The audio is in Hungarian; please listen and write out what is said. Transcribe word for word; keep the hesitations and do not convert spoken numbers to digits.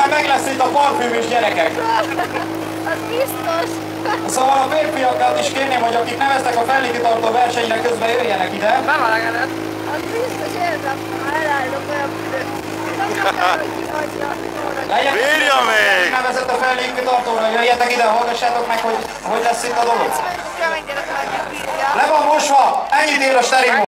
Aztán meg lesz itt a parfüm is, gyerekek. Az biztos. Szóval a férfiakat is kérném, hogy akik neveztek a fellékitartó versenyre, közben jöjjenek ide. Bemelegedett. Az biztos érzem, ha elállok olyan büdöt. Nem tudom, hogy kihagyja. Bírja még! Nevezett a fellékitartóra, jöjjetek ide, hallgassátok meg, hogy hogy lesz itt a dolog. Kemény gyerek, hogy bírja. Le van mosva, ennyit ér a stereo.